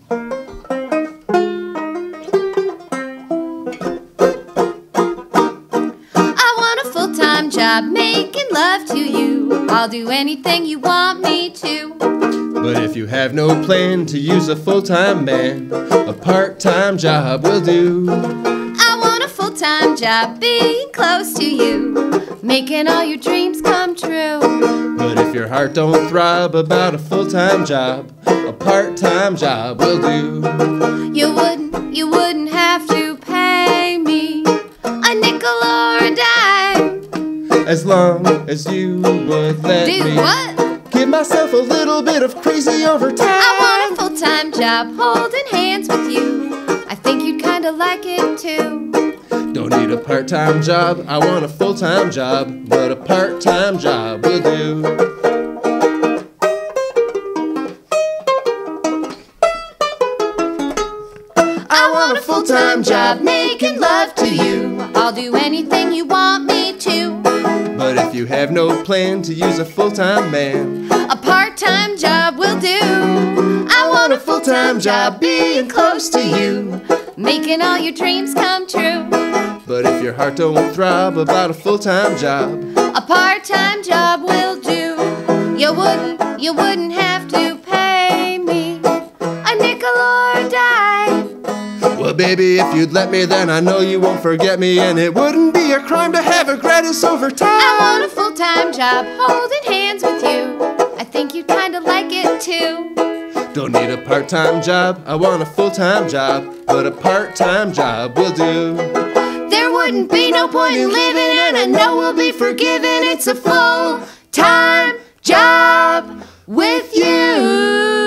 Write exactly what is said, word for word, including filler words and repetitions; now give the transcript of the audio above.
I want a full-time job making love to you. I'll do anything you want me to. But if you have no plan to use a full-time man, a part-time job will do. I want a full-time job being close to you, making all your dreams come true. But if your heart don't throb about a full-time job, a part-time job will do. You wouldn't, you wouldn't have to pay me a nickel or a dime. As long as you would let Do me what? give myself a little bit of crazy overtime. I want a full-time job holding hands with you. I think you'd kinda like it too. Don't need a part-time job, I want a full-time job, but a part-time job will do. I want a full-time job making love to you. I'll do anything you want me to. But if you have no plan to use a full-time man, A part-time job will do. I want a full-time job being close to you, making all your dreams come true. but if your heart don't throb about a full-time job, A part-time job will do. You wouldn't, you wouldn't have to pay me a nickel or a dime. well baby, if you'd let me then I know you won't forget me, and it wouldn't be a crime to have a gratis overtime. I want a full-time job holding hands with you. I think you'd kinda like it too. Don't need a part-time job, I want a full-time job, but a part-time job will do. There wouldn't be no point in living, and I know we'll be forgiven. It's a full-time job with you.